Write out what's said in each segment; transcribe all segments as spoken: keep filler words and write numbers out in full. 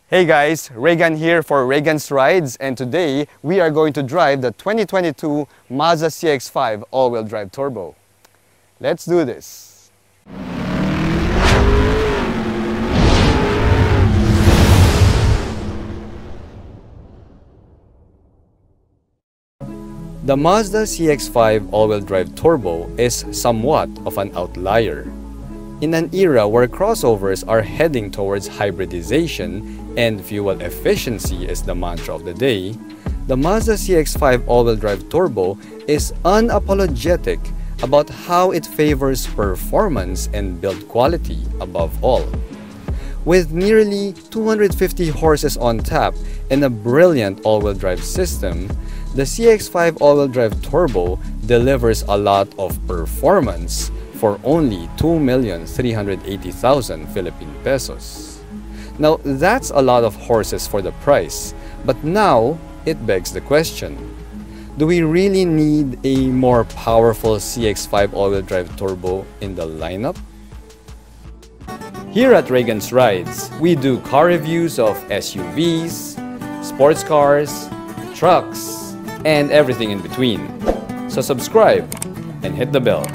Hey guys, Reagan here for Reagan's Rides, and today we are going to drive the twenty twenty-two Mazda C X five all-wheel drive turbo. Let's do this. The Mazda C X five all-wheel drive turbo is somewhat of an outlier. In an era where crossovers are heading towards hybridization and fuel efficiency is the mantra of the day, the Mazda C X five all-wheel drive turbo is unapologetic about how it favors performance and build quality above all. With nearly two hundred fifty horses on tap and a brilliant all-wheel drive system, the C X five all-wheel drive turbo delivers a lot of performance for only two million three hundred eighty thousand Philippine pesos. Now, that's a lot of horses for the price, but now it begs the question, do we really need a more powerful C X five all-wheel drive turbo in the lineup? Here at Reagan's Rides, we do car reviews of S U Vs, sports cars, trucks, and everything in between. So subscribe and hit the bell.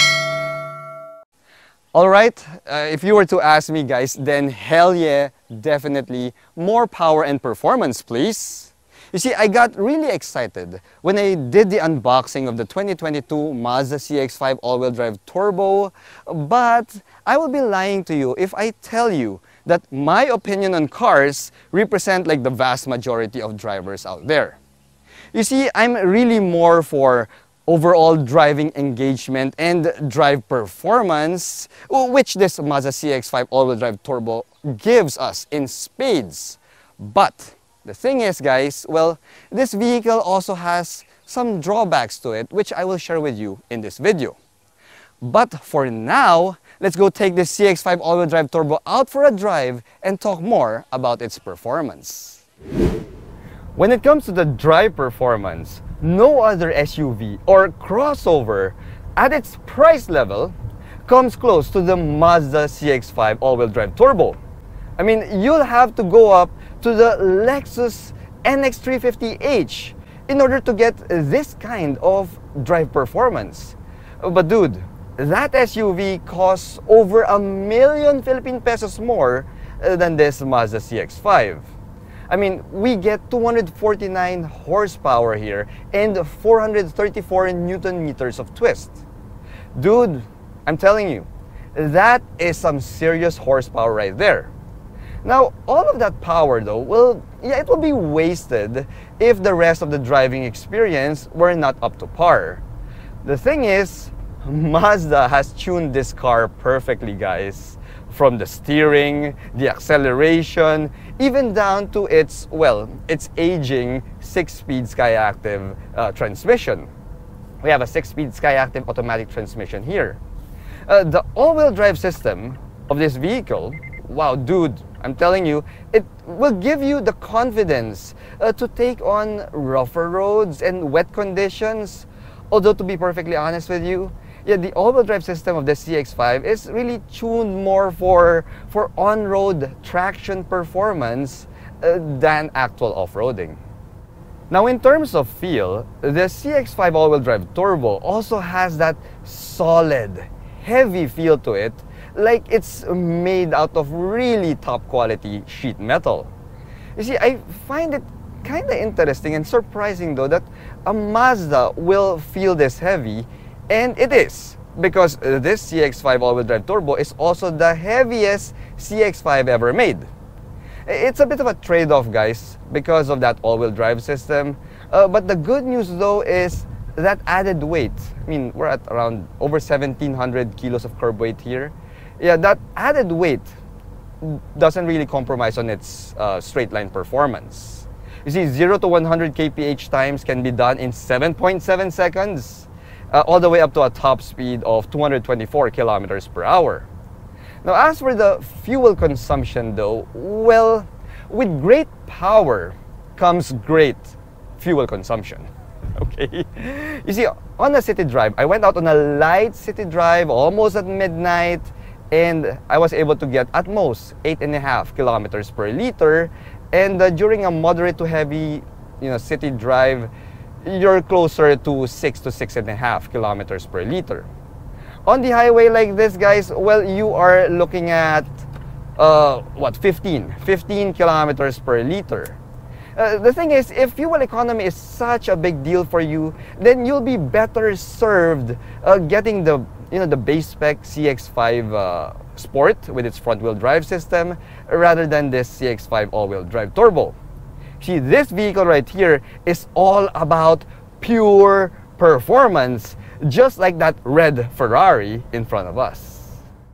Alright, uh, if you were to ask me guys, then hell yeah, definitely more power and performance please. You see, I got really excited when I did the unboxing of the twenty twenty-two Mazda C X five all-wheel drive turbo, but I will be lying to you if I tell you that my opinion on cars represent like the vast majority of drivers out there. You see, I'm really more for overall driving engagement and drive performance, which this Mazda C X five all-wheel drive turbo gives us in spades. But the thing is guys, well, this vehicle also has some drawbacks to it, which I will share with you in this video. But for now, let's go take this C X five all-wheel drive turbo out for a drive and talk more about its performance. When it comes to the drive performance, no other S U V or crossover at its price level comes close to the Mazda C X five all-wheel drive turbo. I mean, you'll have to go up to the Lexus N X three fifty H in order to get this kind of drive performance. But dude, that S U V costs over a million Philippine pesos more than this Mazda C X five. I mean, we get two hundred forty-nine horsepower here and four hundred thirty-four newton meters of twist. Dude, I'm telling you, that is some serious horsepower right there. Now, all of that power though, well, yeah, it will be wasted if the rest of the driving experience were not up to par. The thing is, Mazda has tuned this car perfectly, guys. From the steering, the acceleration, even down to its, well, its aging six-speed Skyactiv uh, transmission. We have a six-speed Skyactiv automatic transmission here. Uh, the all-wheel drive system of this vehicle, wow, dude, I'm telling you, it will give you the confidence uh, to take on rougher roads and wet conditions. Although, to be perfectly honest with you, yeah, the all-wheel drive system of the C X five is really tuned more for, for on-road traction performance uh, than actual off-roading. Now, in terms of feel, the C X five all-wheel drive turbo also has that solid, heavy feel to it, like it's made out of really top-quality sheet metal. You see, I find it kind of interesting and surprising though that a Mazda will feel this heavy. And it is, because this C X five all-wheel drive turbo is also the heaviest C X five ever made. It's a bit of a trade-off, guys, because of that all-wheel drive system. Uh, but the good news, though, is that added weight. I mean, we're at around over seventeen hundred kilos of curb weight here. Yeah, that added weight doesn't really compromise on its uh, straight-line performance. You see, zero to one hundred K P H times can be done in seven point seven seconds. Uh, all the way up to a top speed of two hundred twenty-four kilometers per hour. Now, as for the fuel consumption though, well, with great power comes great fuel consumption. Okay? You see, on a city drive, I went out on a light city drive almost at midnight, and I was able to get at most eight and a half kilometers per liter, and uh, during a moderate to heavy, you know, city drive, you're closer to six to six and a half kilometers per liter. On the highway like this, guys, well, you are looking at uh, what, fifteen kilometers per liter. Uh, the thing is, if fuel economy is such a big deal for you, then you'll be better served uh, getting the you know the base spec C X five uh, Sport with its front-wheel drive system rather than this C X five all-wheel drive turbo. See, this vehicle right here is all about pure performance, just like that red Ferrari in front of us.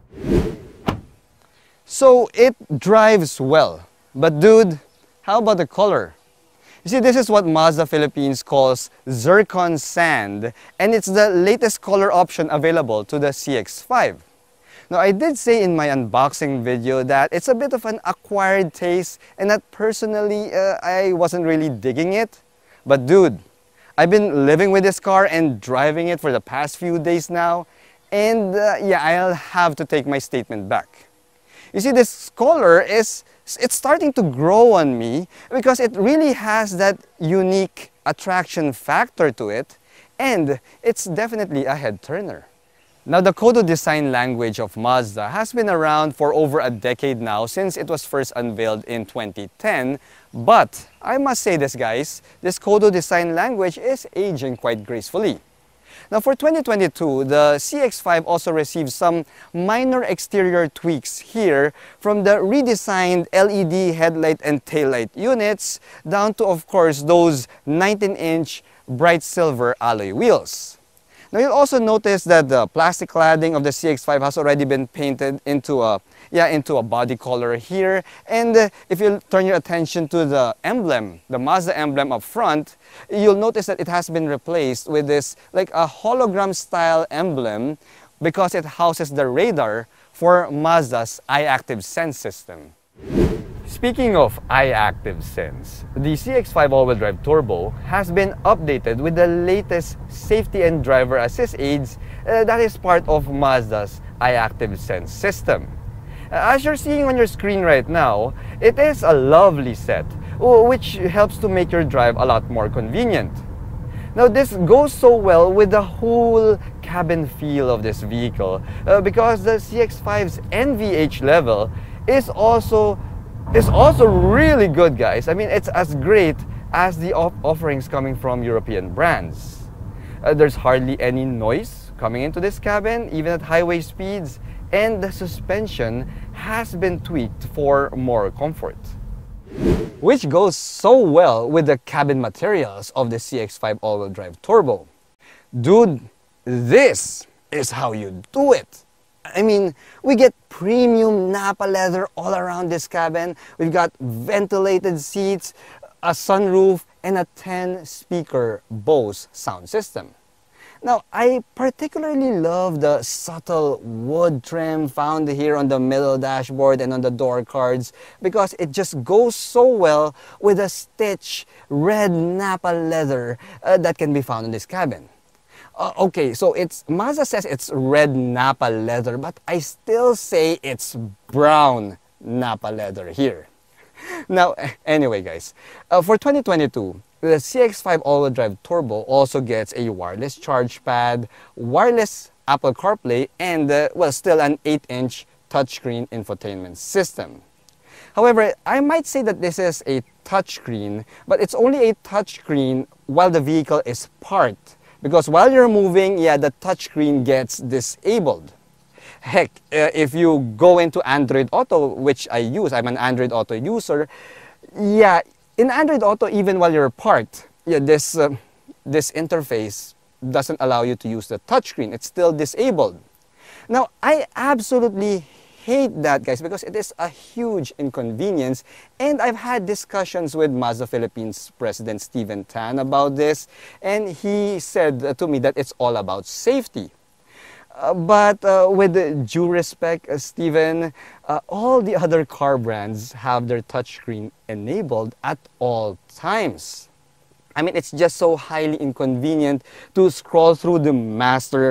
So it drives well, but dude, how about the color? You see, this is what Mazda Philippines calls zircon sand, and it's the latest color option available to the C X five. Now, I did say in my unboxing video that it's a bit of an acquired taste and that personally, uh, I wasn't really digging it. But dude, I've been living with this car and driving it for the past few days now, and uh, yeah, I'll have to take my statement back. You see, this color is, it's starting to grow on me because it really has that unique attraction factor to it, and it's definitely a head turner. Now, the Kodo design language of Mazda has been around for over a decade now, since it was first unveiled in twenty ten. But I must say this, guys, this Kodo design language is aging quite gracefully. Now, for twenty twenty-two, the C X five also received some minor exterior tweaks here, from the redesigned L E D headlight and taillight units down to, of course, those nineteen inch bright silver alloy wheels. Now, you'll also notice that the plastic cladding of the C X five has already been painted into a, yeah, into a body color here. And uh, if you turn your attention to the emblem, the Mazda emblem up front, you'll notice that it has been replaced with this like a hologram style emblem because it houses the radar for Mazda's iActive Sense system. Speaking of iActive Sense, the C X five all-wheel drive turbo has been updated with the latest safety and driver assist aids uh, that is part of Mazda's iActive Sense system. Uh, as you're seeing on your screen right now, it is a lovely set, which helps to make your drive a lot more convenient. Now, this goes so well with the whole cabin feel of this vehicle uh, because the C X five's N V H level is also is also really good, guys. I mean, it's as great as the off offerings coming from European brands. Uh, there's hardly any noise coming into this cabin, even at highway speeds, and the suspension has been tweaked for more comfort, which goes so well with the cabin materials of the C X five all-wheel drive turbo. Dude, this is how you do it. I mean, we get premium Napa leather all around this cabin. We've got ventilated seats, a sunroof, and a ten speaker Bose sound system. Now, I particularly love the subtle wood trim found here on the middle dashboard and on the door cards because it just goes so well with the stitched red Napa leather uh, that can be found in this cabin. Uh, okay, so it's Mazda says it's red Napa leather, but I still say it's brown Napa leather here. Now, anyway, guys, uh, for twenty twenty-two, the C X five all-wheel drive turbo also gets a wireless charge pad, wireless Apple CarPlay, and uh, well, still an eight inch touchscreen infotainment system. However, I might say that this is a touchscreen, but it's only a touchscreen while the vehicle is parked. Because while you're moving, yeah, the touchscreen gets disabled. Heck, uh, if you go into Android Auto, which I use, I'm an Android Auto user, yeah, in Android Auto, even while you're parked, yeah, this, uh, this interface doesn't allow you to use the touchscreen. It's still disabled. Now, I absolutely hate that, guys, because it is a huge inconvenience, and I've had discussions with Mazda Philippines President Steven Tan about this, and he said to me that it's all about safety. Uh, but uh, with due respect, uh, Steven, uh, all the other car brands have their touchscreen enabled at all times. I mean, it's just so highly inconvenient to scroll through the master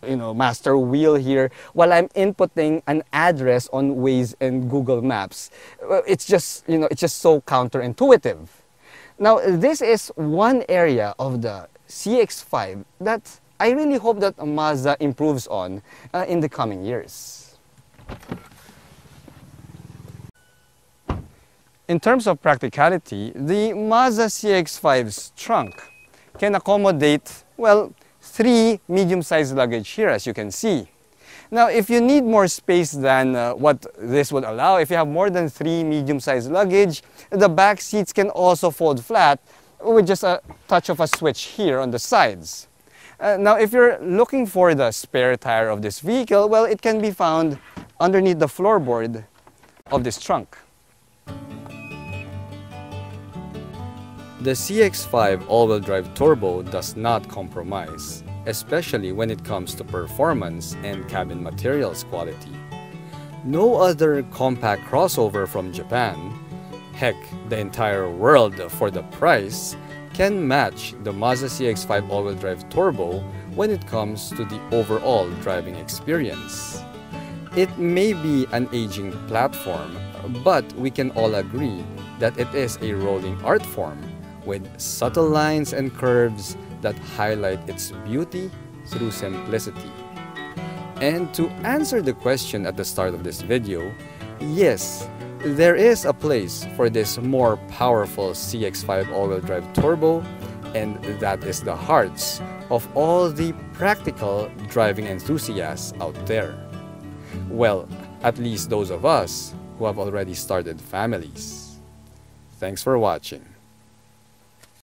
you know, master wheel here while I'm inputting an address on Waze and Google Maps. It's just, you know, it's just so counterintuitive. Now, this is one area of the C X five that I really hope that Mazda improves on uh, in the coming years. In terms of practicality, the Mazda C X five's trunk can accommodate, well, three medium-sized luggage here, as you can see. Now, if you need more space than uh, what this would allow, if you have more than three medium-sized luggage, the back seats can also fold flat with just a touch of a switch here on the sides. Uh, now, if you're looking for the spare tire of this vehicle, well, it can be found underneath the floorboard of this trunk. The C X five all-wheel drive turbo does not compromise, especially when it comes to performance and cabin materials quality. No other compact crossover from Japan, heck, the entire world for the price, can match the Mazda C X five all-wheel drive turbo when it comes to the overall driving experience. It may be an aging platform, but we can all agree that it is a rolling art form with subtle lines and curves that highlight its beauty through simplicity. And to answer the question at the start of this video, yes, there is a place for this more powerful C X five all-wheel drive turbo, and that is the hearts of all the practical driving enthusiasts out there. Well, at least those of us who have already started families. Thanks for watching.